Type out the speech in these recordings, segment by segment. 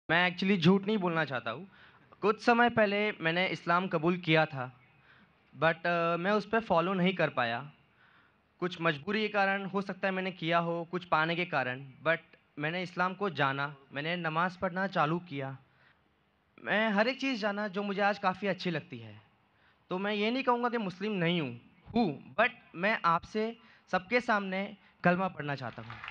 मैं एक्चुअली झूठ नहीं बोलना चाहता हूँ। कुछ समय पहले मैंने इस्लाम कबूल किया था, बट मैं उस पे फ़ॉलो नहीं कर पाया। कुछ मजबूरी के कारण हो सकता है मैंने किया हो, कुछ पाने के कारण, बट मैंने इस्लाम को जाना, मैंने नमाज़ पढ़ना चालू किया। मैं हर एक चीज़ जाना जो मुझे आज काफ़ी अच्छी लगती है। तो मैं ये नहीं कहूँगा कि मुस्लिम नहीं हूँ, बट मैं आपसे सबके सामने कलमा पढ़ना चाहता हूँ।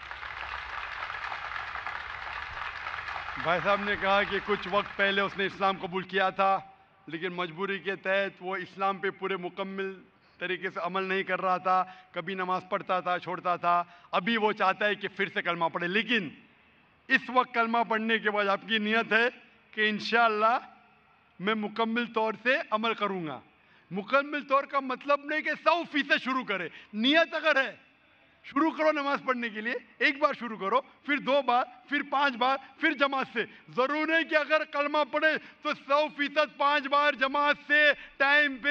भाई साहब ने कहा कि कुछ वक्त पहले उसने इस्लाम कबूल किया था, लेकिन मजबूरी के तहत वो इस्लाम पे पूरे मुकम्मल तरीके से अमल नहीं कर रहा था। कभी नमाज पढ़ता था, छोड़ता था। अभी वो चाहता है कि फिर से कलमा पढ़े, लेकिन इस वक्त कलमा पढ़ने के बाद आपकी नियत है कि इंशाअल्लाह मैं मुकम्मल तौर से अमल करूँगा। मुकम्मल तौर का मतलब नहीं कि 100% शुरू करे। नियत अगर है, शुरू करो नमाज पढ़ने के लिए, एक बार शुरू करो, फिर 2 बार, फिर 5 बार, फिर जमात से। जरूर नहीं कि अगर कलमा पढ़े तो 100% 5 बार जमात से टाइम पे।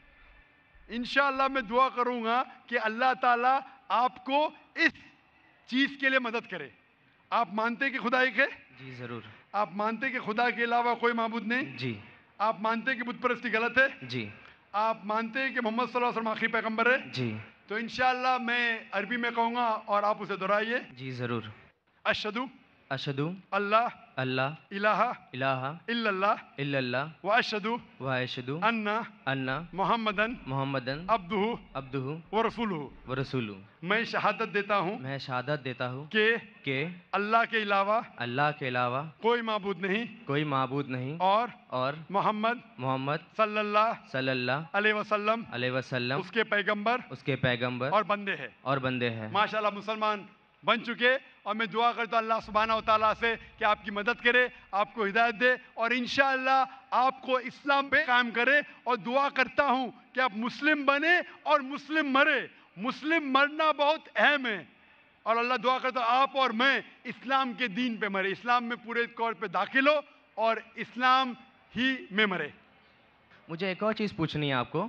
इंशाअल्लाह मैं दुआ करूंगा कि अल्लाह ताला आपको इस चीज के लिए मदद करे। आप मानते कि खुदा एक है? जी, ज़रूर। आप मानते कि खुदा के अलावा कोई माबूद नहीं? जी, आप मानते कि बुत परस्ती गलत है? जी, आप मानते हैं कि मोहम्मद सल्लल्लाहु अलैहि वसल्लम आखिरी पैगंबर है? जी, तो इंशाअल्लाह मैं अरबी में कहूँगा और आप उसे दोहराइए। जी, ज़रूर। अशहदु अशहदु अल्लाह अल्लाह इलाहा इलाहा इल्लल्लाह इल्लल्लाह व अशहदु व अशहदु अन्ना अन्ना मोहम्मदन मुहम्मदन अब्दुहु अब्दुहु व रसूलुहु। व रसूलुहु। मैं शहादत देता हूँ मैं शहादत देता हूँ कि कि अल्लाह के अलावा अल्लाह के अलावा कोई माबूद नहीं कोई माबूद नहीं और मोहम्मद मोहम्मद सल्लल्लाहु सल्लल्लाहु अलैहि वसल्लम अलैहि वसल्लम उसके पैगंबर उसके पैगंबर और बंदे हैं। और बंदे हैं। माशाल्लाह मुसलमान बन चुके। और मैं दुआ करता हूं अल्लाह सुब्हानहू व तआला से कि आपकी मदद करे, आपको हिदायत दे और इंशाअल्लाह आपको इस्लाम पे कायम करे। और दुआ करता हूं कि आप मुस्लिम बने और मुस्लिम मरे। मुस्लिम मरना बहुत अहम है और अल्लाह दुआ करता हूं आप और मैं इस्लाम के दीन पे मरे, इस्लाम में पूरे तौर पे दाखिल हो और इस्लाम ही में मरे। मुझे एक और चीज़ पूछनी है आपको।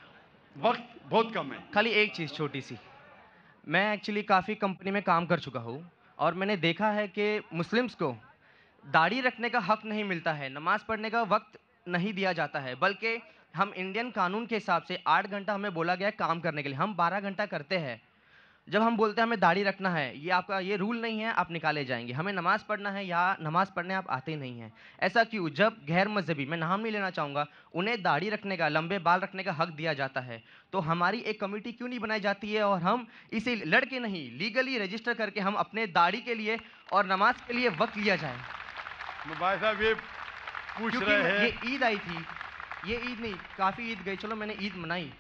वक्त बहुत कम है। खाली एक चीज़ छोटी सी। मैं एक्चुअली काफ़ी कंपनी में काम कर चुका हूँ और मैंने देखा है कि मुस्लिम्स को दाढ़ी रखने का हक नहीं मिलता है, नमाज़ पढ़ने का वक्त नहीं दिया जाता है, बल्कि हम इंडियन कानून के हिसाब से 8 घंटा हमें बोला गया है काम करने के लिए, हम 12 घंटा करते हैं। जब हम बोलते हैं हमें दाढ़ी रखना है, ये आपका ये रूल नहीं है, आप निकाले जाएँगे। हमें नमाज़ पढ़ना है या नमाज़ पढ़ने आप आते ही नहीं हैं। ऐसा क्यों? जब गैर मज़हबी, मैं नाम नहीं लेना चाहूँगा, उन्हें दाढ़ी रखने का, लंबे बाल रखने का हक दिया जाता है, तो हमारी एक कमेटी क्यों नहीं बनाई जाती है और हम इसे लड़के नहीं, लीगली रजिस्टर करके हम अपने दाढ़ी के लिए और नमाज़ के लिए वक़्त लिया जाए? भाई साहब ये पूछ क्योंकि रहे हैं। ये ईद आई थी, ये ईद नहीं, काफ़ी ईद गई, चलो मैंने ईद मनाई।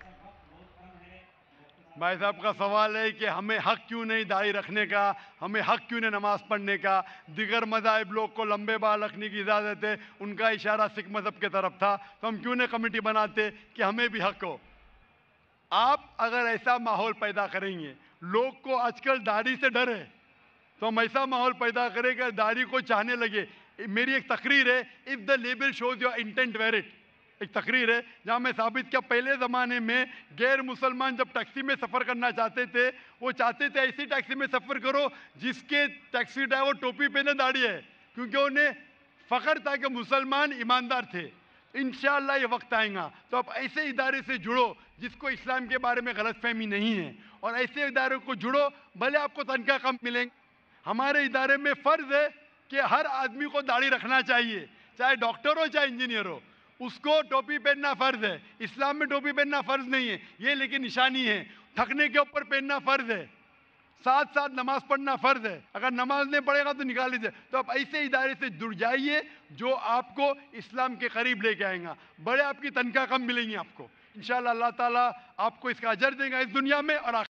भाई साहब का सवाल है कि हमें हक क्यों नहीं दाढ़ी रखने का, हमें हक क्यों नहीं नमाज पढ़ने का। दिगर मज़ाहिब लोग को लंबे बाल रखने की इजाज़त है, उनका इशारा सिख मज़हब के तरफ था, तो हम क्यों नहीं कमेटी बनाते कि हमें भी हक हो। आप अगर ऐसा माहौल पैदा करेंगे, लोग को आजकल दाढ़ी से डर है, तो हम ऐसा माहौल पैदा करें कि दाढ़ी को चाहने लगे। मेरी एक तकरीर है, if the label shows your intent wear it, एक तकरीर है जहाँ मैं साबित किया पहले ज़माने में गैर मुसलमान जब टैक्सी में सफ़र करना चाहते थे, वो चाहते थे ऐसी टैक्सी में सफ़र करो जिसके टैक्सी ड्राइवर टोपी पहने दाढ़ी है, क्योंकि उन्हें फ़ख्र था कि मुसलमान ईमानदार थे। इंशाअल्लाह ये वक्त आएगा तो आप ऐसे इदारे से जुड़ो जिसको इस्लाम के बारे में गलतफहमी नहीं है, और ऐसे इदारों को जुड़ो, भले आपको तनख्वाह कम मिलेंगे। हमारे इदारे में फ़र्ज़ है कि हर आदमी को दाढ़ी रखना चाहिए, चाहे डॉक्टर हो चाहे इंजीनियर हो, उसको टोपी पहनना फ़र्ज़ है। इस्लाम में टोपी पहनना फ़र्ज़ नहीं है, ये लेकिन निशानी है। थकने के ऊपर पहनना फ़र्ज़ है, साथ साथ नमाज पढ़ना फ़र्ज़ है। अगर नमाज नहीं पढ़ेगा तो निकाल लीजिए। तो आप ऐसे इदारे से जुड़ जाइए जो आपको इस्लाम के करीब लेके आएगा, बड़े आपकी तनख्वाह कम मिलेंगी आपको। इंशाअल्लाह अल्लाह ताला आपको इसका अजर देगा इस दुनिया में और